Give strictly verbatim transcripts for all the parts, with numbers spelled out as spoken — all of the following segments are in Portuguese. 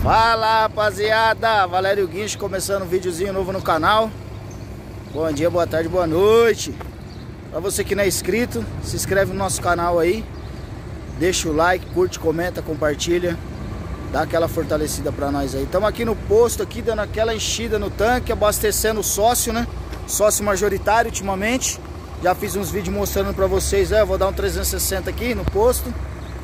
Fala, rapaziada, Valério Guincho começando um videozinho novo no canal. Bom dia, boa tarde, boa noite. Pra você que não é inscrito, se inscreve no nosso canal aí, deixa o like, curte, comenta, compartilha, dá aquela fortalecida pra nós aí. Estamos aqui no posto, aqui dando aquela enchida no tanque, abastecendo o sócio, né? Sócio majoritário ultimamente. Já fiz uns vídeos mostrando pra vocês, é, eu vou dar um trezentos e sessenta aqui no posto.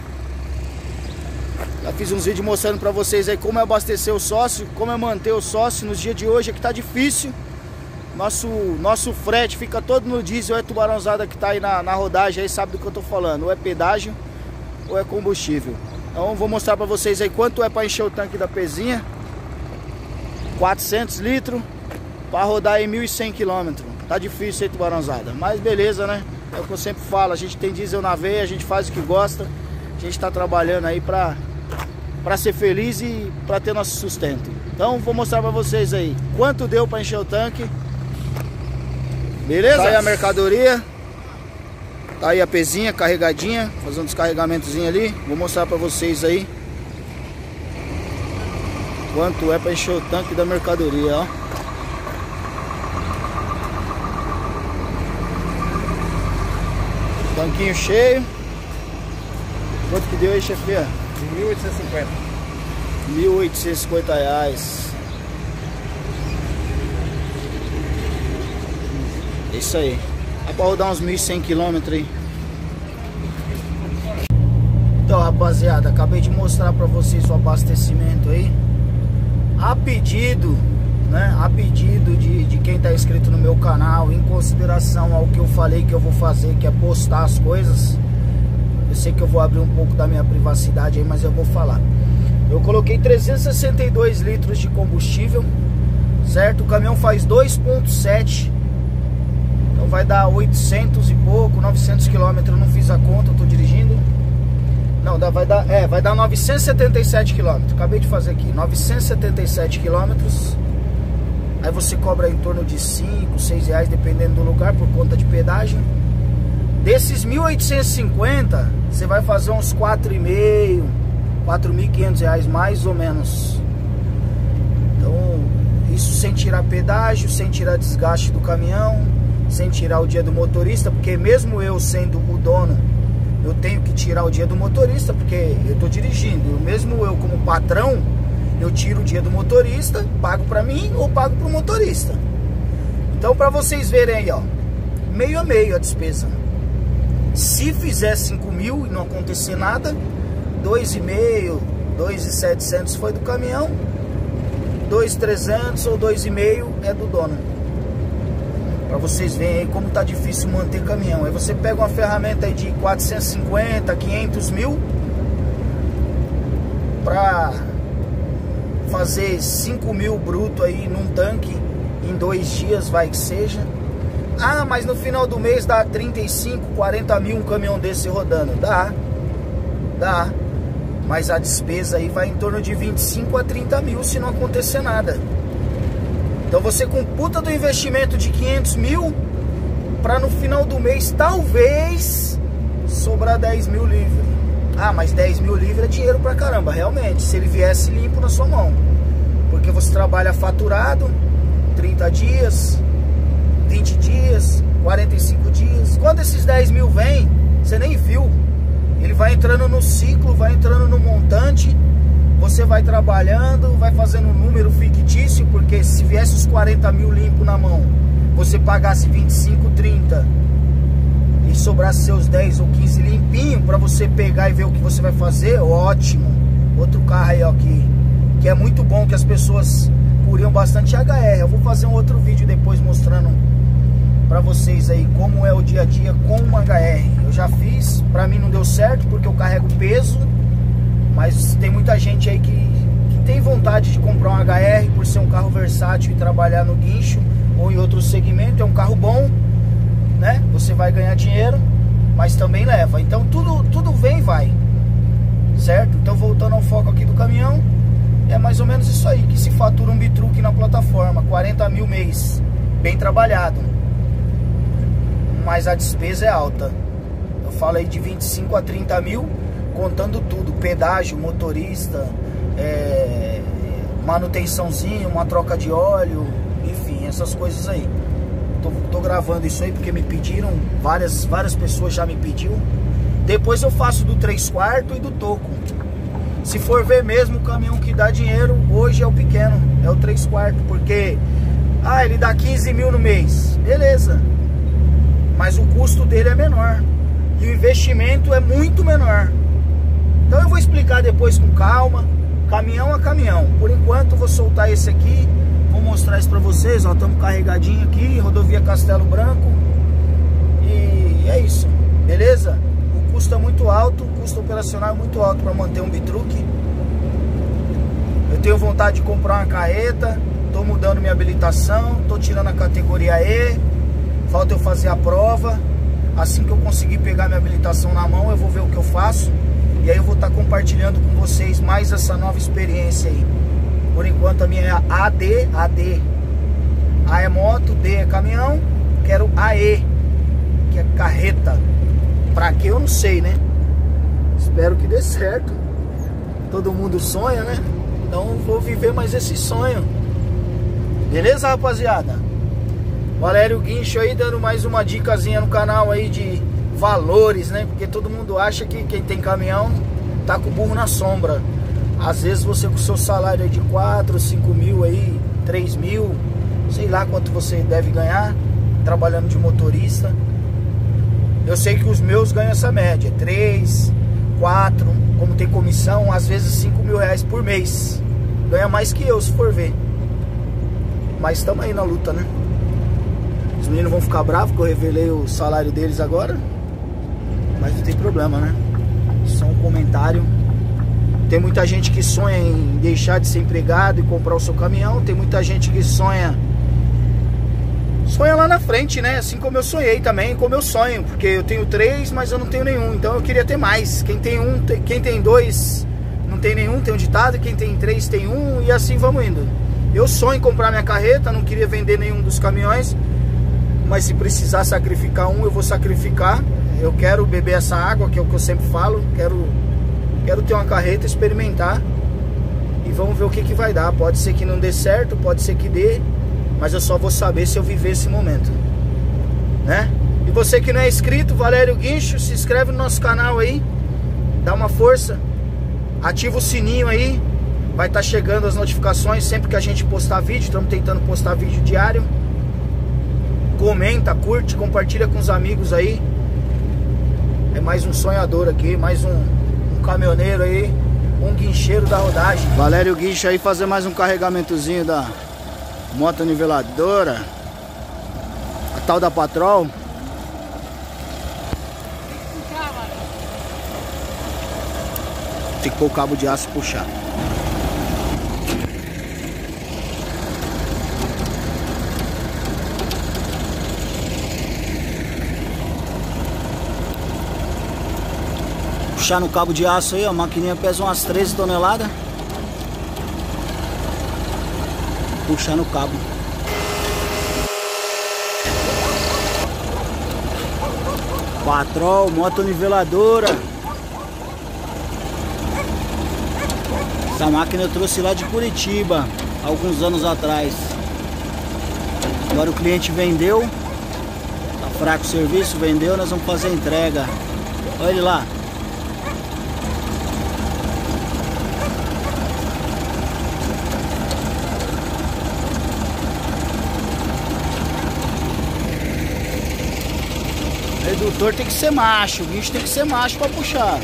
Já fiz uns vídeos mostrando pra vocês aí como é abastecer o sócio, como é manter o sócio nos dias de hoje, é que tá difícil. Nosso, nosso frete fica todo no diesel, é tubarãozada que tá aí na, na rodagem aí, sabe do que eu tô falando. Ou é pedágio, ou é combustível. Então vou mostrar pra vocês aí quanto é pra encher o tanque da pezinha. quatrocentos litros, pra rodar aí mil e cem quilômetros. Tá difícil aí, tubarãozada, mas beleza, né? É o que eu sempre falo, a gente tem diesel na veia, a gente faz o que gosta. A gente tá trabalhando aí pra... para ser feliz e para ter nosso sustento. Então vou mostrar para vocês aí quanto deu para encher o tanque. Beleza? Tá aí a mercadoria. Tá aí a pezinha carregadinha, fazendo um descarregamentozinho ali. Vou mostrar para vocês aí quanto é para encher o tanque da mercadoria, ó. Tanquinho cheio. Quanto que deu aí, chefia? mil oitocentos e cinquenta. mil oitocentos e cinquenta reais. É isso aí. Dá pra rodar uns mil e cem quilômetros aí. Então, rapaziada, acabei de mostrar pra vocês o abastecimento aí. A pedido, né? A pedido de, de quem tá inscrito no meu canal, em consideração ao que eu falei que eu vou fazer, que é postar as coisas. Eu sei que eu vou abrir um pouco da minha privacidade aí, mas eu vou falar. Eu coloquei trezentos e sessenta e dois litros de combustível, certo? O caminhão faz dois ponto sete, então vai dar oitocentos e pouco, novecentos quilômetros. Eu não fiz a conta, eu tô dirigindo. Não, dá, vai dar, é, vai dar novecentos e setenta e sete quilômetros. Acabei de fazer aqui, novecentos e setenta e sete quilômetros. Aí você cobra em torno de cinco, seis reais, dependendo do lugar, por conta de pedágio. Desses mil oitocentos e cinquenta, você vai fazer uns quatro e meio, quatro mil e quinhentos reais mais ou menos. Então, isso sem tirar pedágio, sem tirar desgaste do caminhão, sem tirar o dia do motorista, porque mesmo eu sendo o dono, eu tenho que tirar o dia do motorista, porque eu tô dirigindo. Eu, mesmo eu como patrão, eu tiro o dia do motorista, pago pra mim ou pago pro motorista. Então, pra vocês verem aí, ó, meio a meio a despesa. Se fizer cinco mil e não acontecer nada, dois e meio, dois mil e setecentos foi do caminhão, dois mil e trezentos ou dois e meio é do dono. Para vocês verem aí como tá difícil manter caminhão. Aí você pega uma ferramenta aí de quatrocentos e cinquenta, quinhentos mil para fazer cinco mil bruto aí num tanque em dois dias, vai que seja. Ah, mas no final do mês dá trinta e cinco, quarenta mil um caminhão desse rodando. Dá, dá. Mas a despesa aí vai em torno de vinte e cinco a trinta mil se não acontecer nada. Então você computa do investimento de quinhentos mil para no final do mês talvez sobrar dez mil livre. Ah, mas dez mil livre é dinheiro pra caramba, realmente, se ele viesse limpo na sua mão. Porque você trabalha faturado, trinta dias... vinte dias, quarenta e cinco dias. Quando esses dez mil vem, você nem viu. Ele vai entrando no ciclo, vai entrando no montante. Você vai trabalhando, vai fazendo um número fictício, porque se viesse os quarenta mil limpo na mão, você pagasse vinte e cinco, trinta e sobrasse seus dez ou quinze limpinho para você pegar e ver o que você vai fazer, ótimo. Outro carro aí, ó, que, que é muito bom, que as pessoas curiam bastante H R. Eu vou fazer um outro vídeo depois mostrando pra vocês aí como é o dia a dia com uma H R. Eu já fiz, pra mim não deu certo porque eu carrego peso, mas tem muita gente aí que, que tem vontade de comprar um H R por ser um carro versátil e trabalhar no guincho ou em outro segmento. É um carro bom, né? Você vai ganhar dinheiro, mas também leva. Então tudo, tudo vem e vai, certo? Então voltando ao foco aqui do caminhão, é mais ou menos isso aí que se fatura um bitruque na plataforma, quarenta mil mês, bem trabalhado. Mas a despesa é alta. Eu falo aí de vinte e cinco a trinta mil, contando tudo, pedágio, motorista, é, manutençãozinha, uma troca de óleo, enfim, essas coisas aí. Tô, tô gravando isso aí porque me pediram, várias, várias pessoas já me pediu. Depois eu faço do três quartos e do toco. Se for ver mesmo, o caminhão que dá dinheiro hoje é o pequeno, é o três quartos, porque ah, ele dá quinze mil no mês, beleza, mas o custo dele é menor e o investimento é muito menor. Então eu vou explicar depois com calma, caminhão a caminhão. Por enquanto eu vou soltar esse aqui, vou mostrar isso pra vocês, ó, estamos carregadinho aqui, rodovia Castelo Branco. E é isso, beleza? O custo é muito alto, o custo operacional é muito alto para manter um bitruque. Eu tenho vontade de comprar uma carreta, tô mudando minha habilitação, tô tirando a categoria E, falta eu fazer a prova. Assim que eu conseguir pegar minha habilitação na mão, eu vou ver o que eu faço. E aí eu vou estar compartilhando com vocês mais essa nova experiência aí. Por enquanto a minha é A D, A D. A é moto, D é caminhão. Quero A E, que é carreta. Pra que eu não sei, né? Espero que dê certo. Todo mundo sonha, né? Então vou viver mais esse sonho. Beleza, rapaziada? Valério Guincho aí dando mais uma dicasinha no canal aí de valores, né? Porque todo mundo acha que quem tem caminhão tá com o burro na sombra. Às vezes você com o seu salário aí de quatro, cinco mil aí, três mil, sei lá quanto você deve ganhar trabalhando de motorista. Eu sei que os meus ganham essa média, três, quatro, como tem comissão, às vezes cinco mil reais por mês. Ganha mais que eu, se for ver. Mas estamos aí na luta, né? Os meninos vão ficar bravos que eu revelei o salário deles agora. Mas não tem problema, né? Só um comentário. Tem muita gente que sonha em deixar de ser empregado e comprar o seu caminhão. Tem muita gente que sonha Sonha lá na frente, né? Assim como eu sonhei também, como eu sonho. Porque eu tenho três, mas eu não tenho nenhum. Então eu queria ter mais. Quem tem um, tem, quem tem dois não tem nenhum, tem um ditado. Quem tem três tem um, e assim vamos indo. Eu sonho em comprar minha carreta, não queria vender nenhum dos caminhões. Mas se precisar sacrificar um, eu vou sacrificar. Eu quero beber essa água, que é o que eu sempre falo. Quero, quero ter uma carreta, experimentar. E vamos ver o que, que vai dar. Pode ser que não dê certo, pode ser que dê. Mas eu só vou saber se eu viver esse momento, né? E você que não é inscrito, Valério Guincho, se inscreve no nosso canal aí. Dá uma força. Ativa o sininho aí. Vai estar chegando as notificações sempre que a gente postar vídeo. Estamos tentando postar vídeo diário. Comenta, curte, compartilha com os amigos aí. É mais um sonhador aqui, mais um, um caminhoneiro aí, um guincheiro da rodagem. Valério Guincho aí fazer mais um carregamentozinho da moto niveladora, a tal da Patrol. Tem que pôr o cabo de aço e puxar. Puxar no cabo de aço aí, ó, a maquininha pesa umas treze toneladas. Puxar no cabo. Patrol, moto niveladora. Essa máquina eu trouxe lá de Curitiba alguns anos atrás. Agora o cliente vendeu. Tá fraco o serviço, vendeu, nós vamos fazer a entrega. Olha ele lá. O redutor tem que ser macho, o guincho tem que ser macho para puxar.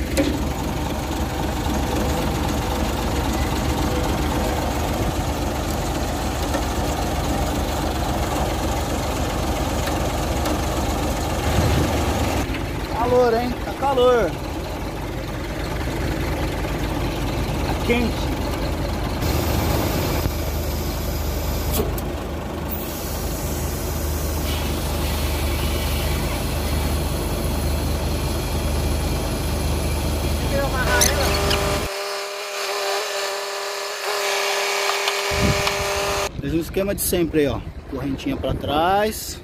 Calor, hein? Tá calor. Tá quente. Mesmo esquema de sempre aí, ó. Correntinha para trás.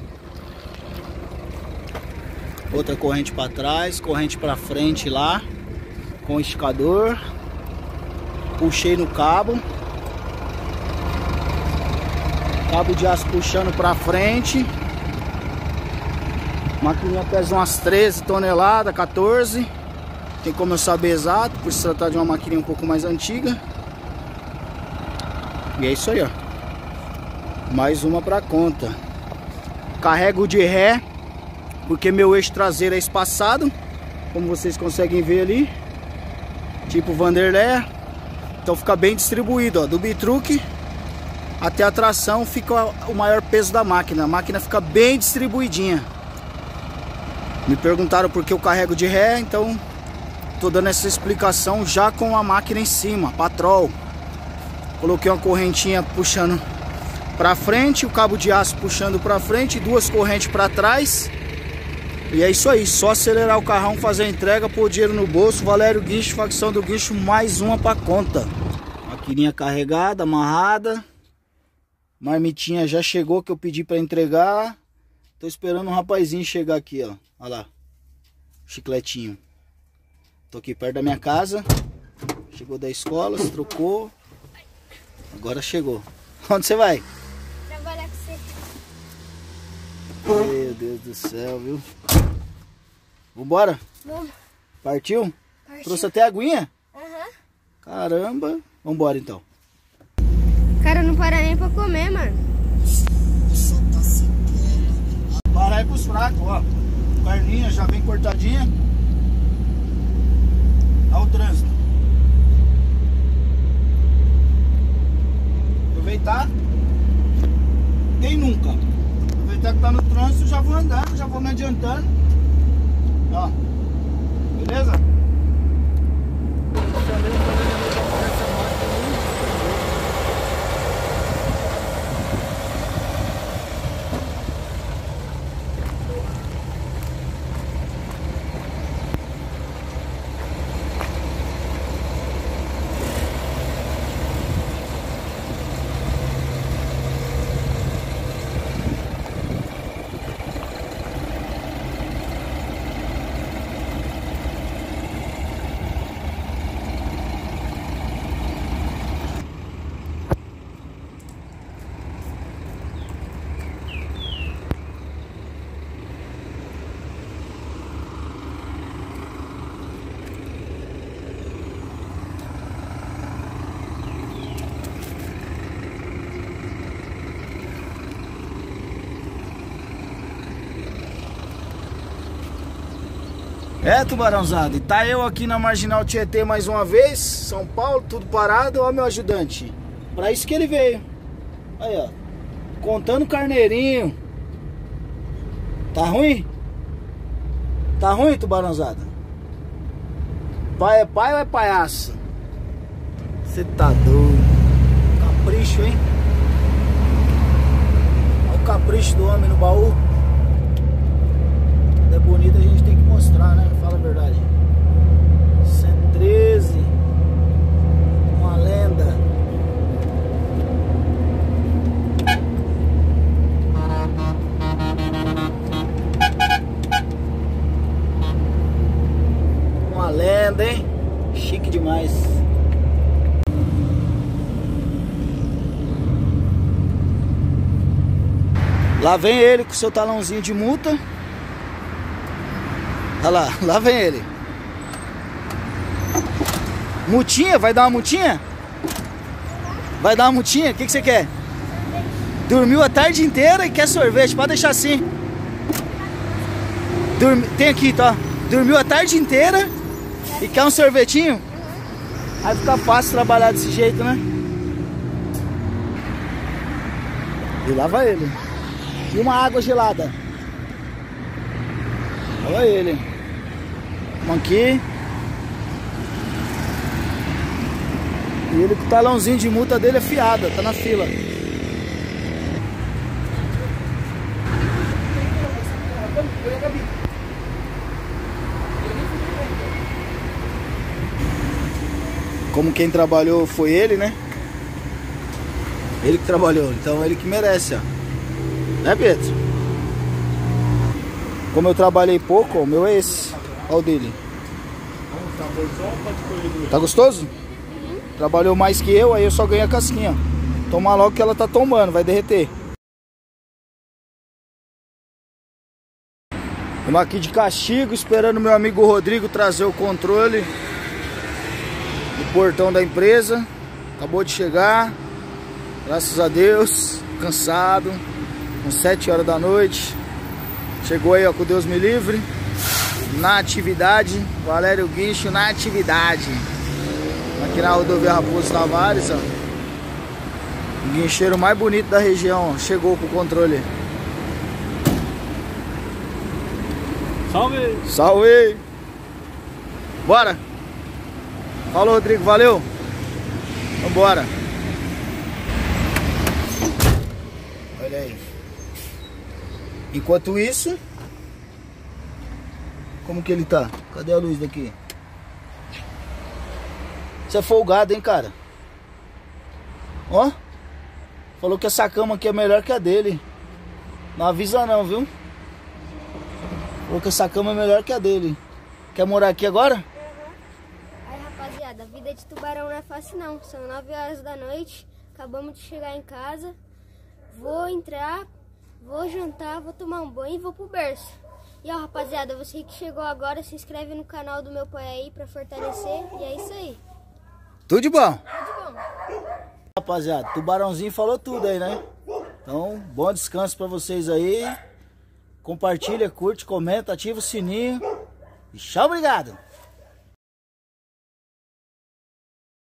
Outra corrente para trás, corrente para frente lá, com o esticador. Puxei no cabo. Cabo de aço puxando pra frente. A maquininha pesa umas treze toneladas, quatorze. Tem como eu saber exato, por se tratar de uma maquininha um pouco mais antiga. E é isso aí, ó. Mais uma pra conta. Carrego de ré, porque meu eixo traseiro é espaçado, como vocês conseguem ver ali. Tipo Vanderlei. Então fica bem distribuído, ó. Do bitruque até a tração fica o maior peso da máquina. A máquina fica bem distribuidinha. Me perguntaram por que eu carrego de ré, então tô dando essa explicação já com a máquina em cima, patrol. Coloquei uma correntinha puxando pra frente, o cabo de aço puxando pra frente, duas correntes pra trás. E é isso aí, só acelerar o carrão, fazer a entrega, pôr dinheiro no bolso. Valério Guincho, facção do Guincho, mais uma pra conta. Maquininha carregada, amarrada. Marmitinha já chegou, que eu pedi pra entregar. Tô esperando um rapazinho chegar aqui, ó. Olha lá, chicletinho. Tô aqui perto da minha casa. Chegou da escola, se trocou. Agora chegou. Onde você vai? Trabalhar com você. Meu Deus do céu, viu? Vambora? Vamos. Partiu? Partiu. Trouxe até a aguinha? Aham. Uhum. Caramba. Vambora então. Cara, não para nem pra comer, mano. Parar aí pros fracos, ó. Carninha já bem cortadinha. Olha o trânsito. Aproveitar. Quem nunca? Aproveitar que tá no trânsito, já vou andando, já vou me adiantando. Ó. Beleza? É, tubarãozada, e tá eu aqui na Marginal Tietê mais uma vez, São Paulo, tudo parado. Ó meu ajudante, pra isso que ele veio. Aí, ó, contando carneirinho. Tá ruim? Tá ruim, tubarãozada? Pai é pai ou é palhaço? Você tá doido. Capricho, hein? Olha o capricho do homem no baú. É bonito, a gente tem que mostrar, né? Fala a verdade. cento e treze. Uma lenda. Uma lenda, hein? Chique demais. Lá vem ele com seu talãozinho de multa. Olha lá, lá vem ele. Multinha? Vai dar uma multinha? Vai dar uma multinha? O que, que você quer? Dormiu a tarde inteira e quer sorvete. Pode deixar assim. Dormi... Tem aqui, tá? Dormiu a tarde inteira e quer um sorvetinho? Aí fica fácil trabalhar desse jeito, né? E lá vai ele. E uma água gelada. Olha ele. Vamos aqui. E ele com o talãozinho de multa dele afiado, tá na fila. Como quem trabalhou foi ele, né? Ele que trabalhou, então ele que merece, ó. Né, Pedro? Como eu trabalhei pouco, ó, o meu é esse. Olha o dele. Tá gostoso? Uhum. Trabalhou mais que eu, aí eu só ganhei a casquinha. Toma logo que ela tá tombando, vai derreter. Estamos aqui de castigo, esperando meu amigo Rodrigo trazer o controle do portão da empresa. Acabou de chegar, graças a Deus, cansado, com sete horas da noite. Chegou aí, ó, com Deus me livre, na atividade. Valério Guincho na atividade. Aqui na rodovia Raposo Tavares, ó. O guincheiro mais bonito da região, ó, chegou com o controle. Salve! Salve! Bora! Falou, Rodrigo, valeu! Vambora! Olha aí. Enquanto isso, como que ele tá? Cadê a luz daqui? Você é folgado, hein, cara? Ó, falou que essa cama aqui é melhor que a dele. Não avisa não, viu? Falou que essa cama é melhor que a dele. Quer morar aqui agora? Uhum. Aí, rapaziada, a vida de tubarão não é fácil não. São nove horas da noite, acabamos de chegar em casa. Vou entrar, vou jantar, vou tomar um banho e vou pro berço. E ó, rapaziada, você que chegou agora, se inscreve no canal do meu pai aí pra fortalecer. E é isso aí. Tudo de bom? Tudo bom. Rapaziada, tubarãozinho falou tudo aí, né? Então, bom descanso pra vocês aí. Compartilha, curte, comenta, ativa o sininho. E tchau, obrigado!